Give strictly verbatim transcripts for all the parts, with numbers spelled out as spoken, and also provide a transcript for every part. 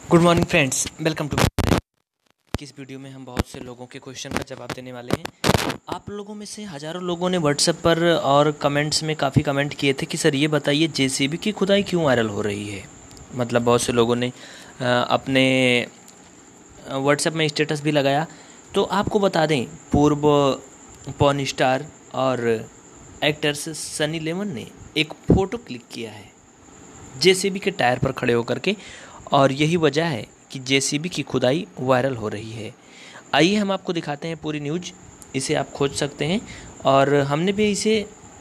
Good morning friends, welcome to. इस वीडियो में हम बहुत से लोगों के क्वेश्चन का जवाब देने वाले हैं। आप लोगों में से हज़ारों लोगों ने व्हाट्सएप पर और कमेंट्स में काफ़ी कमेंट किए थे कि सर ये बताइए जेसीबी की खुदाई क्यों वायरल हो रही है। मतलब बहुत से लोगों ने अपने व्हाट्सएप में स्टेटस भी लगाया। तो आपको बता दें, पूर्व पॉर्न स्टार और एक्टर्स सनी लियोन ने एक फ़ोटो क्लिक किया है जेसीबी के टायर पर खड़े होकर के, और यही वजह है कि जेसीबी की खुदाई वायरल हो रही है। आइए हम आपको दिखाते हैं पूरी न्यूज़। इसे आप खोज सकते हैं और हमने भी इसे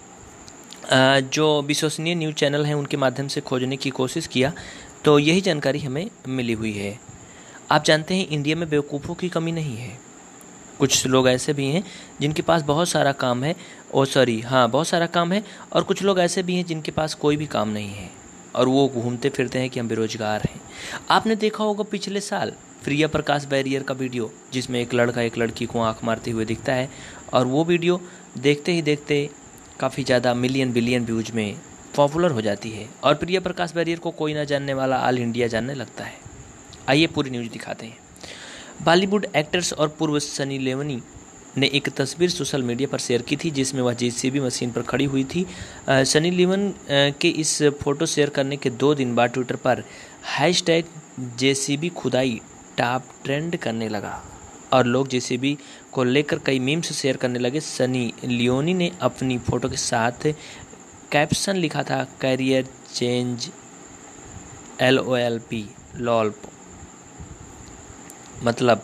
जो विश्वसनीय न्यूज़ चैनल हैं उनके माध्यम से खोजने की कोशिश किया, तो यही जानकारी हमें मिली हुई है। आप जानते हैं इंडिया में बेवकूफ़ों की कमी नहीं है। कुछ लोग ऐसे भी हैं जिनके पास बहुत सारा काम है, ओ सॉरी हाँ बहुत सारा काम है, और कुछ लोग ऐसे भी हैं जिनके पास कोई भी काम नहीं है और वो घूमते फिरते हैं कि हम बेरोजगार हैं। आपने देखा होगा पिछले साल प्रिया प्रकाश बैरियर का वीडियो, जिसमें एक लड़का एक लड़की को आंख मारते हुए दिखता है, और वो वीडियो देखते ही देखते काफ़ी ज़्यादा मिलियन बिलियन व्यूज में पॉपुलर हो जाती है और प्रिया प्रकाश बैरियर को कोई ना जानने वाला ऑल इंडिया जानने लगता है। आइए पूरी न्यूज़ दिखाते हैं। बॉलीवुड एक्टर्स और पूर्व सनी लियोनी ने एक तस्वीर सोशल मीडिया पर शेयर की थी जिसमें वह जेसीबी मशीन पर खड़ी हुई थी। आ, सनी लियोन के इस फोटो शेयर करने के दो दिन बाद ट्विटर पर हैशटैग जेसीबी खुदाई टॉप ट्रेंड करने लगा और लोग जेसीबी को लेकर कई मीम्स शेयर करने लगे। सनी लियोनी ने अपनी फ़ोटो के साथ कैप्शन लिखा था, career change L O L P lol. मतलब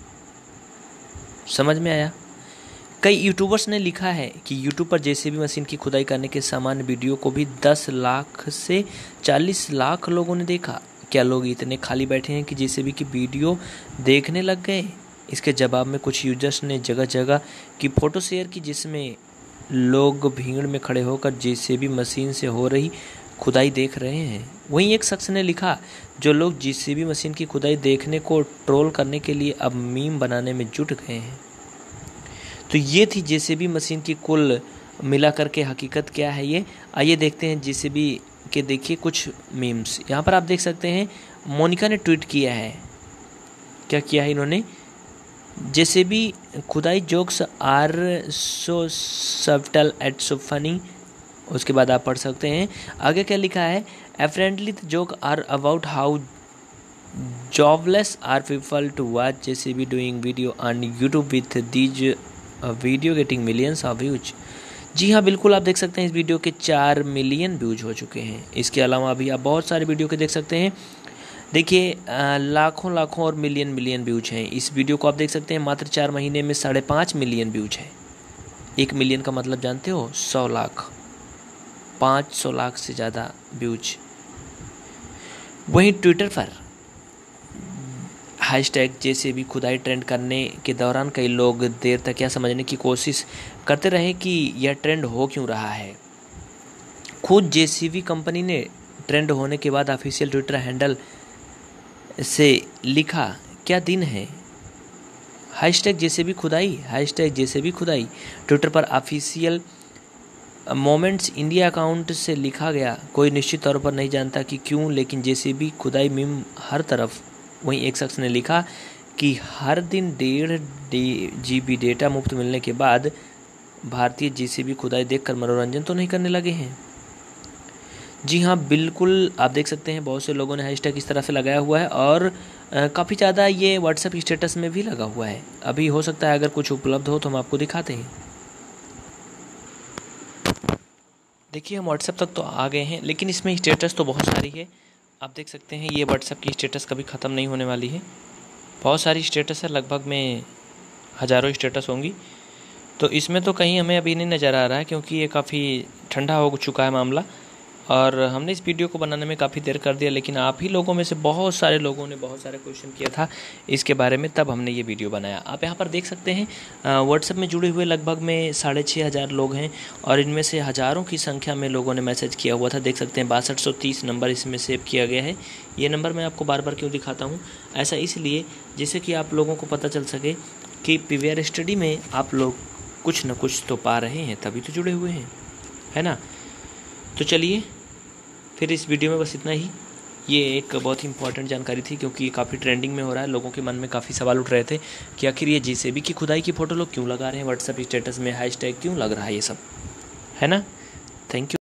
समझ में आया। कई यूट्यूबर्स ने लिखा है कि यूट्यूब पर जेसीबी मशीन की खुदाई करने के सामान्य वीडियो को भी दस लाख से चालीस लाख लोगों ने देखा। क्या लोग इतने खाली बैठे हैं कि जेसीबी की वीडियो देखने लग गए? इसके जवाब में कुछ यूजर्स ने जगह जगह की फ़ोटो शेयर की जिसमें लोग भीड़ में खड़े होकर जेसीबी मशीन से हो रही खुदाई देख रहे हैं। वहीं एक शख्स ने लिखा, जो लोग जेसीबी मशीन की खुदाई देखने को ट्रोल करने के लिए अब मीम बनाने में जुट गए हैं। तो ये थी जेसीबी मशीन की कुल मिला करके हकीकत क्या है ये। आइए देखते हैं जेसीबी के, देखिए कुछ मीम्स। यहाँ पर आप देख सकते हैं मोनिका ने ट्वीट किया है। क्या किया है इन्होंने? जेसीबी खुदाई jokes are so subtle at so funny. उसके बाद आप पढ़ सकते हैं आगे क्या लिखा है। Apparently the joke are about how jobless are people to watch J C B doing video on YouTube with these uh, video getting millions of views। जी हाँ, बिल्कुल आप देख सकते हैं इस वीडियो के चार मिलियन व्यूज हो चुके हैं। इसके अलावा भी आप बहुत सारे वीडियो के देख सकते हैं। देखिए लाखों लाखों और मिलियन मिलियन व्यूज हैं। इस वीडियो को आप देख सकते हैं मात्र चार महीने में साढ़े पाँच मिलियन व्यूज हैं। एक मिलियन का मतलब जानते हो? सौ लाख, पाँच सौ लाख से ज़्यादा व्यूज। वहीं ट्विटर पर हैशटैग जेसीबी खुदाई ट्रेंड करने के दौरान कई लोग देर तक यह समझने की कोशिश करते रहे कि यह ट्रेंड हो क्यों रहा है। खुद जेसीबी कंपनी ने ट्रेंड होने के बाद ऑफिशियल ट्विटर हैंडल से लिखा, क्या दिन है, हैशटैग जेसीबी खुदाई हैशटैग जेसीबी खुदाई। ट्विटर पर ऑफिशियल मोमेंट्स इंडिया अकाउंट से लिखा गया। कोई निश्चित तौर पर नहीं जानता कि क्यों, लेकिन जेसीबी खुदाई मीम हर तरफ। वहीं एक शख्स ने लिखा कि हर दिन डेढ़ जी बी डेटा मुफ्त मिलने के बाद भारतीय जेसीबी खुदाई देखकर मनोरंजन तो नहीं करने लगे हैं। जी हाँ, बिल्कुल आप देख सकते हैं बहुत से लोगों ने हैशटैग इस तरह से लगाया हुआ है और काफ़ी ज़्यादा ये व्हाट्सएप स्टेटस में भी लगा हुआ है। अभी हो सकता है अगर कुछ उपलब्ध हो तो हम आपको दिखाते हैं। देखिए हम व्हाट्सएप तक तो आ गए हैं, लेकिन इसमें स्टेटस तो बहुत सारी है। आप देख सकते हैं ये व्हाट्सएप की स्टेटस कभी ख़त्म नहीं होने वाली है। बहुत सारी स्टेटस है, लगभग में हज़ारों स्टेटस होंगी। तो इसमें तो कहीं हमें अभी नहीं नज़र आ रहा है क्योंकि ये काफ़ी ठंडा हो चुका है मामला, और हमने इस वीडियो को बनाने में काफ़ी देर कर दिया। लेकिन आप ही लोगों में से बहुत सारे लोगों ने बहुत सारे क्वेश्चन किया था इसके बारे में, तब हमने ये वीडियो बनाया। आप यहाँ पर देख सकते हैं व्हाट्सएप में जुड़े हुए लगभग में साढ़े छः हज़ार लोग हैं और इनमें से हज़ारों की संख्या में लोगों ने मैसेज किया हुआ था। देख सकते हैं बासठ सौ तीस नंबर इसमें सेव किया गया है। ये नंबर मैं आपको बार बार क्यों दिखाता हूँ, ऐसा इसलिए जिससे कि आप लोगों को पता चल सके कि पीवीआर स्टडी में आप लोग कुछ न कुछ तो पा रहे हैं, तभी तो जुड़े हुए हैं, है ना। तो चलिए फिर इस वीडियो में बस इतना ही। ये एक बहुत ही इंपॉर्टेंट जानकारी थी, क्योंकि ये काफ़ी ट्रेंडिंग में हो रहा है। लोगों के मन में काफ़ी सवाल उठ रहे थे कि आखिर ये जेसीबी की खुदाई की फ़ोटो लोग क्यों लगा रहे हैं व्हाट्सएप स्टेटस में, हैशटैग क्यों लग रहा है, ये सब है ना। Thank you.